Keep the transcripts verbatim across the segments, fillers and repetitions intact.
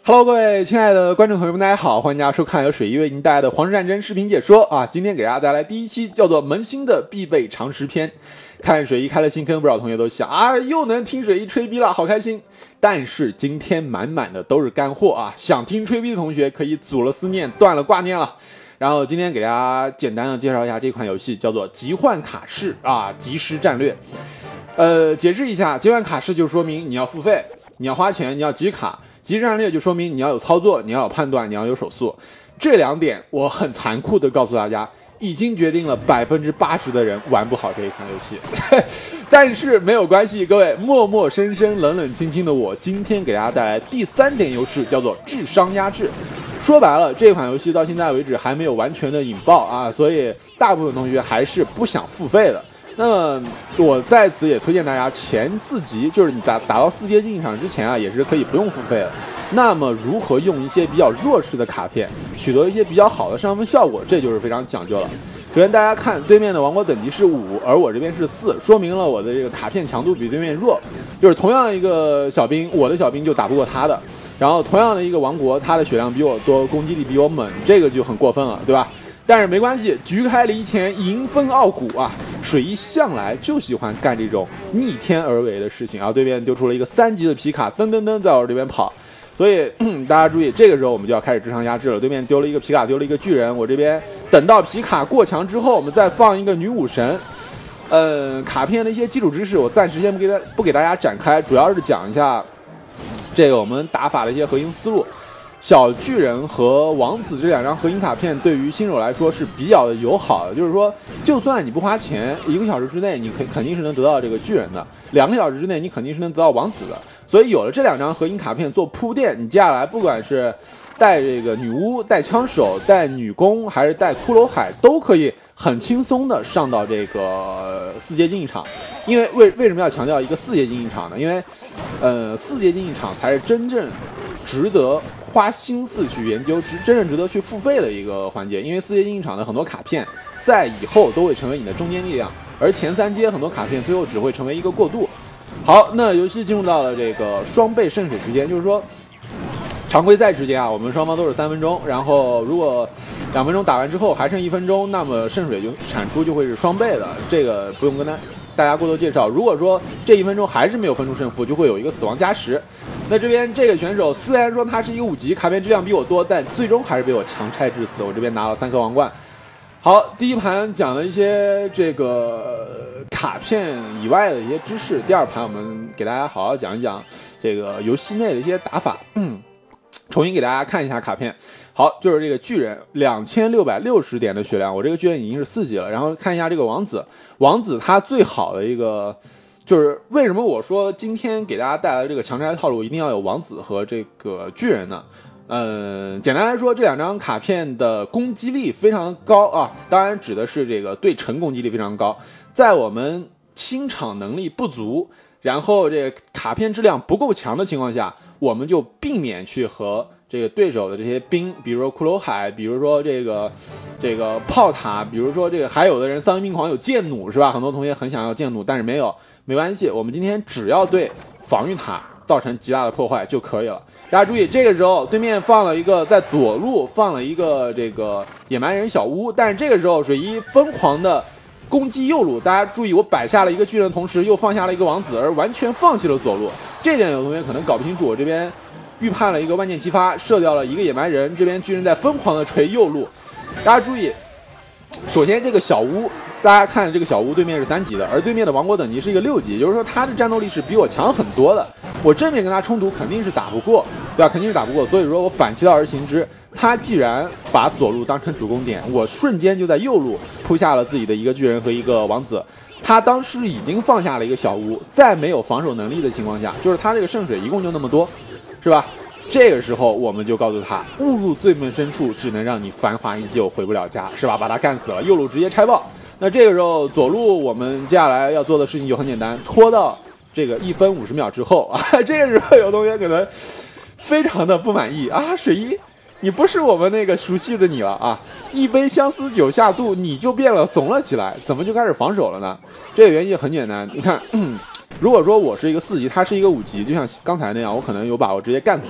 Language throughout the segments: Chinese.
Hello， 各位亲爱的观众朋友们，大家好，欢迎大家收看由水一为您带来的《皇室战争》视频解说啊！今天给大家带来第一期，叫做《萌新的必备常识篇》。看水一开了新坑，不少同学都想啊，又能听水一吹逼了，好开心！但是今天满满的都是干货啊！想听吹逼的同学可以阻了思念，断了挂念了。然后今天给大家简单的介绍一下这款游戏，叫做集换卡式啊，即时战略。呃，解释一下，集换卡式就说明你要付费，你要花钱，你要集卡。即时战略就说明你要有操作，你要有判断，你要有手速。这两点我很残酷的告诉大家，已经决定了百分之八十的人玩不好这一款游戏。但是没有关系，各位默默生生、冷冷清清的我，今天给大家带来第三点优势，叫做智商压制。说白了，这款游戏到现在为止还没有完全的引爆啊，所以大部分同学还是不想付费的。那么我在此也推荐大家，前四级就是你打打到四阶竞技场之前啊，也是可以不用付费的。那么如何用一些比较弱势的卡片取得一些比较好的上分效果，这就是非常讲究了。首先大家看对面的王国等级是五，而我这边是四，说明了我的这个卡片强度比对面弱。就是同样一个小兵，我的小兵就打不过他的。然后同样的一个王国，他的血量比我多，攻击力比我猛，这个就很过分了，对吧？但是没关系，局开离前，迎风傲骨啊！水一向来就喜欢干这种逆天而为的事情啊！对面丢出了一个三级的皮卡，噔噔噔在我这边跑，所以大家注意，这个时候我们就要开始智商压制了。对面丢了一个皮卡，丢了一个巨人，我这边等到皮卡过强之后，我们再放一个女武神。呃，卡片的一些基础知识，我暂时先不给大不给大家展开，主要是讲一下这个我们打法的一些核心思路。小巨人和王子这两张核心卡片对于新手来说是比较的友好的，就是说，就算你不花钱，一个小时之内你肯肯定是能得到这个巨人的，两个小时之内你肯定是能得到王子的。所以有了这两张核心卡片做铺垫，你接下来不管是带这个女巫、带枪手、带女工，还是带骷髅海，都可以很轻松的上到这个四阶竞技场。因为为为什么要强调一个四阶竞技场呢？因为，呃，四阶竞技场才是真正值得花心思去研究，真正值得去付费的一个环节。因为四阶竞技场的很多卡片在以后都会成为你的中坚力量，而前三阶很多卡片最后只会成为一个过渡。好，那游戏进入到了这个双倍渗水时间，就是说常规赛时间啊，我们双方都是三分钟，然后如果两分钟打完之后还剩一分钟，那么渗水就产出就会是双倍的，这个不用跟他大家过多介绍。如果说这一分钟还是没有分出胜负，就会有一个死亡加时。那这边这个选手虽然说他是一个五级，卡片质量比我多，但最终还是被我强拆致死。我这边拿了三颗王冠。好，第一盘讲了一些这个卡片以外的一些知识，第二盘我们给大家好好讲一讲这个游戏内的一些打法。嗯，重新给大家看一下卡片。好，就是这个巨人两千六百六十点的血量，我这个巨人已经是四级了。然后看一下这个王子，王子他最好的一个就是为什么我说今天给大家带来这个强拆套路一定要有王子和这个巨人呢？嗯、呃，简单来说，这两张卡片的攻击力非常高啊，当然指的是这个对城攻击力非常高。在我们清场能力不足，然后这个卡片质量不够强的情况下，我们就避免去和这个对手的这些兵，比如说骷髅海，比如说这个这个炮塔，比如说这个还有的人丧心病狂有剑弩是吧？很多同学很想要剑弩，但是没有，没关系，我们今天只要对防御塔造成极大的破坏就可以了。大家注意，这个时候对面放了一个在左路放了一个这个野蛮人小屋，但是这个时候水一疯狂的攻击右路，大家注意，我摆下了一个巨人的同时又放下了一个王子，而完全放弃了左路。这点有同学可能搞不清楚，我这边预判了一个万箭齐发，射掉了一个野蛮人，这边巨人在疯狂的锤右路。大家注意，首先这个小屋，大家看这个小屋对面是三级的，而对面的王国等级是一个六级，也就是说他的战斗力是比我强很多的。我正面跟他冲突肯定是打不过，对吧？肯定是打不过，所以说我反其道而行之。他既然把左路当成主攻点，我瞬间就在右路铺下了自己的一个巨人和一个王子。他当时已经放下了一个小屋，在没有防守能力的情况下，就是他这个渗水一共就那么多，是吧？这个时候我们就告诉他，误入罪门深处，只能让你繁华依旧，回不了家，是吧？把他干死了，右路直接拆爆。那这个时候左路我们接下来要做的事情就很简单，拖到这个一分五十秒之后啊，这个时候有同学可能非常的不满意啊，水一，你不是我们那个熟悉的你了啊！一杯相思酒下肚，你就变了，怂了起来，怎么就开始防守了呢？这个原因很简单，你看，嗯，如果说我是一个四级，他是一个五级，就像刚才那样，我可能有把握直接干死他。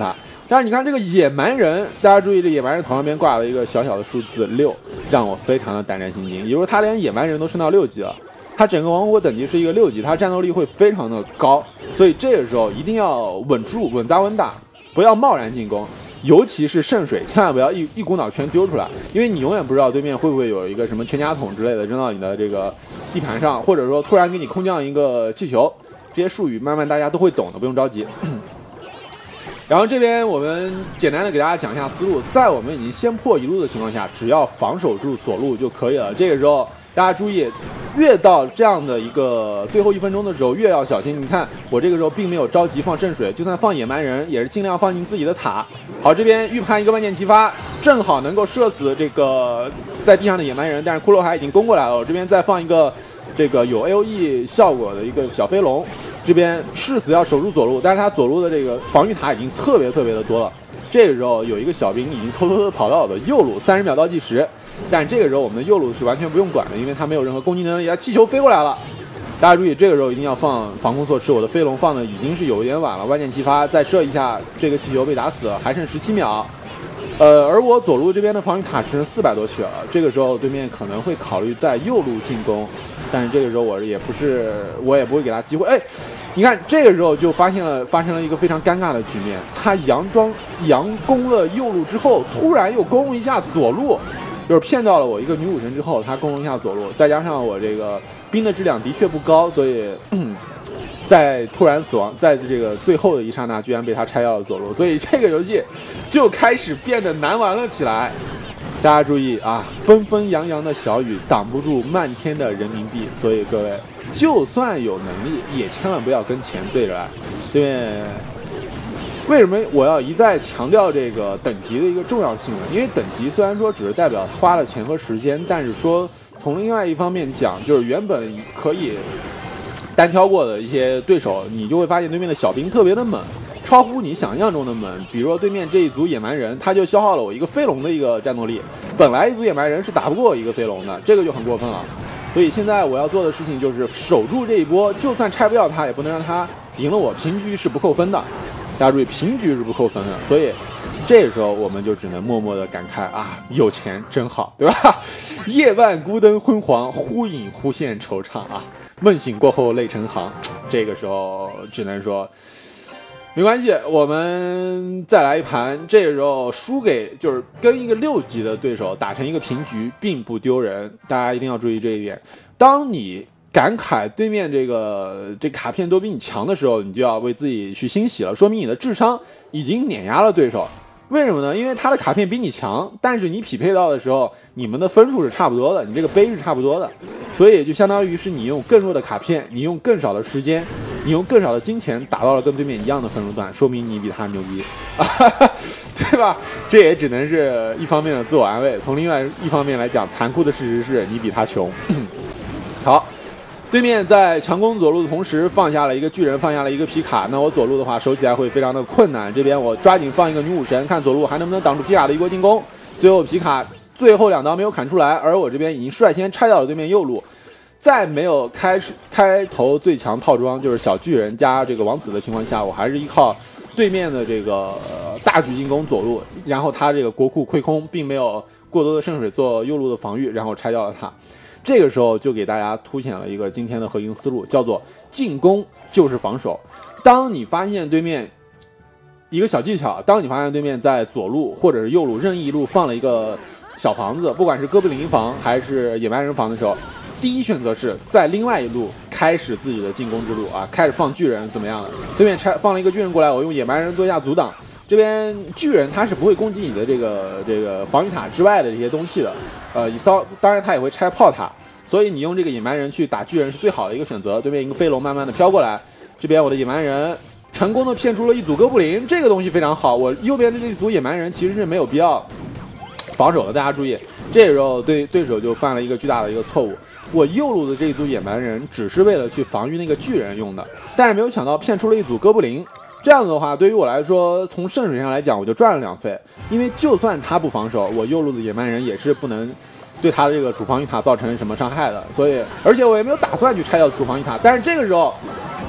但是你看这个野蛮人，大家注意，这野蛮人头上边挂了一个小小的数字六，让我非常的胆战心惊。也就是说，他连野蛮人都升到六级了，他整个王国等级是一个六级，他战斗力会非常的高，所以这个时候一定要稳住、稳扎稳打，不要贸然进攻，尤其是圣水，千万不要一一股脑全丢出来，因为你永远不知道对面会不会有一个什么全家桶之类的扔到你的这个地盘上，或者说突然给你空降一个气球，这些术语慢慢大家都会懂的，不用着急。然后这边我们简单的给大家讲一下思路，在我们已经先破一路的情况下，只要防守住左路就可以了。这个时候大家注意，越到这样的一个最后一分钟的时候，越要小心。你看我这个时候并没有着急放圣水，就算放野蛮人，也是尽量放进自己的塔。好，这边预判一个万箭齐发，正好能够射死这个在地上的野蛮人，但是骷髅海已经攻过来了。我这边再放一个这个有 A O E 效果的一个小飞龙，这边誓死要守住左路，但是他左路的这个防御塔已经特别特别的多了。这个时候有一个小兵已经偷偷的跑到我的右路，三十秒倒计时。但这个时候我们的右路是完全不用管的，因为他没有任何攻击能力，他气球飞过来了。大家注意，这个时候一定要放防空措施。我的飞龙放的已经是有一点晚了，万箭齐发，再射一下，这个气球被打死了，还剩十七秒。呃，而我左路这边的防御塔只剩四百多血了，这个时候对面可能会考虑在右路进攻，但是这个时候我也不是，我也不会给他机会。哎，你看这个时候就发现了，发生了一个非常尴尬的局面，他佯装佯攻了右路之后，突然又攻一下左路。就是骗到了我一个女武神之后，他攻了一下左路，再加上我这个兵的质量的确不高，所以在突然死亡，在这个最后的一刹那，居然被他拆掉了左路，所以这个游戏就开始变得难玩了起来。大家注意啊，纷纷扬扬的小雨挡不住漫天的人民币，所以各位就算有能力，也千万不要跟钱对着来，对面。为什么我要一再强调这个等级的一个重要性呢？因为等级虽然说只是代表花了钱和时间，但是说从另外一方面讲，就是原本可以单挑过的一些对手，你就会发现对面的小兵特别的猛，超乎你想象中的猛。比如说对面这一组野蛮人，他就消耗了我一个飞龙的一个战斗力，本来一组野蛮人是打不过一个飞龙的，这个就很过分了。所以现在我要做的事情就是守住这一波，就算拆不掉他，也不能让他赢了我，平局是不扣分的。大家注意，平局是不扣分的，所以这个时候我们就只能默默的感慨啊，有钱真好，对吧？夜半孤灯昏黄，忽隐忽现惆怅啊，梦醒过后泪成行。这个时候只能说没关系，我们再来一盘。这个时候输给就是跟一个六级的对手打成一个平局，并不丢人，大家一定要注意这一点。当你感慨对面这个这卡片都比你强的时候，你就要为自己去欣喜了，说明你的智商已经碾压了对手。为什么呢？因为他的卡片比你强，但是你匹配到的时候，你们的分数是差不多的，你这个杯是差不多的，所以就相当于是你用更弱的卡片，你用更少的时间，你用更少的金钱打到了跟对面一样的分数段，说明你比他牛逼，对吧？这也只能是一方面的自我安慰，从另外一方面来讲，残酷的事实是你比他穷。好。对面在强攻左路的同时放下了一个巨人，放下了一个皮卡，那我左路的话守起来会非常的困难。这边我抓紧放一个女武神，看左路还能不能挡住皮卡的一波进攻。最后皮卡最后两刀没有砍出来，而我这边已经率先拆掉了对面右路。在没有开开头最强套装就是小巨人加这个王子的情况下，我还是依靠对面的这个、呃、大举进攻左路，然后他这个国库亏空，并没有过多的圣水做右路的防御，然后拆掉了他。这个时候就给大家凸显了一个今天的核心思路，叫做进攻就是防守。当你发现对面一个小技巧，当你发现对面在左路或者是右路任意一路放了一个小房子，不管是哥布林房还是野蛮人房的时候，第一选择是在另外一路开始自己的进攻之路啊，开始放巨人怎么样的？对面拆放了一个巨人过来，我用野蛮人做一下阻挡。这边巨人他是不会攻击你的这个这个防御塔之外的这些东西的，呃，当当然他也会拆炮塔，所以你用这个野蛮人去打巨人是最好的一个选择。对面一个飞龙慢慢的飘过来，这边我的野蛮人成功的骗出了一组哥布林，这个东西非常好。我右边的这组野蛮人其实是没有必要防守的，大家注意，这个时候对对手就犯了一个巨大的一个错误。我右路的这一组野蛮人只是为了去防御那个巨人用的，但是没有想到骗出了一组哥布林。这样子的话，对于我来说，从圣水上来讲，我就赚了两费。因为就算他不防守，我右路的野蛮人也是不能对他的这个主防御塔造成什么伤害的。所以，而且我也没有打算去拆掉主防御塔。但是这个时候，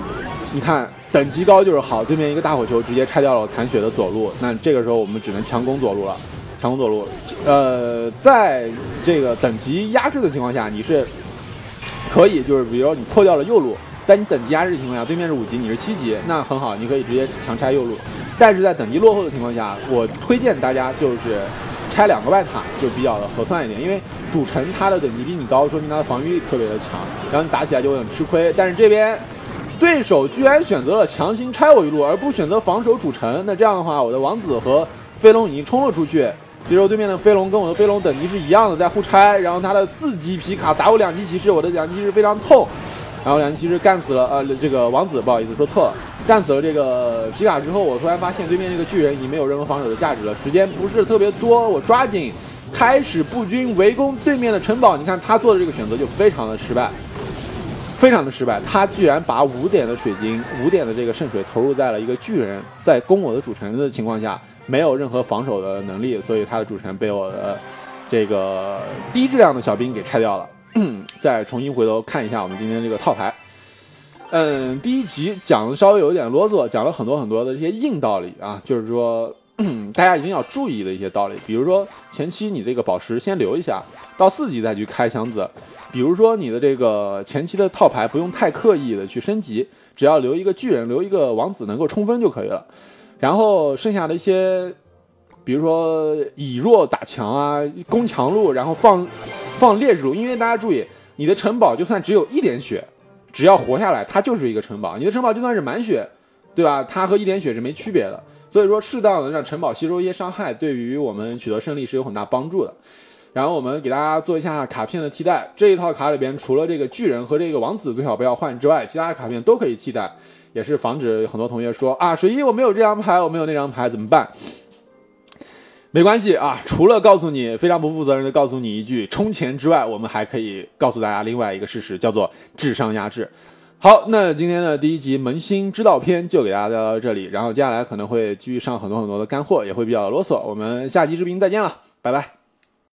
你看等级高就是好，对面一个大火球直接拆掉了我残血的左路，那这个时候我们只能强攻左路了，强攻左路。呃，在这个等级压制的情况下，你是可以就是比如说你破掉了右路，在你等级压制的情况下，对面是五级，你是七级，那很好，你可以直接强拆右路。但是在等级落后的情况下，我推荐大家就是拆两个外塔就比较的合算一点，因为主城他的等级比你高，说明他的防御力特别的强，然后你打起来就会很吃亏。但是这边对手居然选择了强行拆我一路，而不选择防守主城，那这样的话，我的王子和飞龙已经冲了出去。这时候对面的飞龙跟我的飞龙等级是一样的，在互拆，然后他的四级皮卡打我两级骑士，我的两级骑士非常痛，然后两级骑士干死了呃这个王子，不好意思说错了，干死了这个皮卡之后，我突然发现对面这个巨人已经没有任何防守的价值了，时间不是特别多，我抓紧开始步军围攻对面的城堡。你看他做的这个选择就非常的失败，非常的失败，他居然把五点的水晶、五点的这个圣水投入在了一个巨人在攻我的主城的情况下，没有任何防守的能力，所以他的主城被我的这个低质量的小兵给拆掉了。再重新回头看一下我们今天这个套牌。嗯，第一集讲的稍微有一点啰嗦，讲了很多很多的这些硬道理啊，就是说大家一定要注意的一些道理，比如说前期你这个宝石先留一下，到四级再去开箱子。比如说你的这个前期的套牌不用太刻意的去升级，只要留一个巨人，留一个王子能够冲分就可以了。然后剩下的一些，比如说以弱打强啊，攻强路，然后放放劣质路，因为大家注意，你的城堡就算只有一点血，只要活下来，它就是一个城堡。你的城堡就算是满血，对吧？它和一点血是没区别的。所以说，适当的让城堡吸收一些伤害，对于我们取得胜利是有很大帮助的。然后我们给大家做一下卡片的替代，这一套卡里边除了这个巨人和这个王子最好不要换之外，其他的卡片都可以替代，也是防止很多同学说啊，水一我没有这张牌，我没有那张牌怎么办？没关系啊，除了告诉你非常不负责任的告诉你一句充钱之外，我们还可以告诉大家另外一个事实，叫做智商压制。好，那今天的第一集扪心知道篇就给大家带到这里，然后接下来可能会继续上很多很多的干货，也会比较啰嗦，我们下期视频再见了，拜拜。